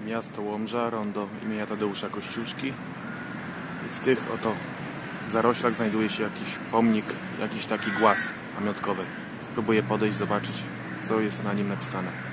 Miasto Łomża, rondo imienia Tadeusza Kościuszki. I w tych oto zaroślach znajduje się jakiś pomnik, jakiś taki głaz pamiątkowy. Spróbuję podejść, zobaczyć, co jest na nim napisane.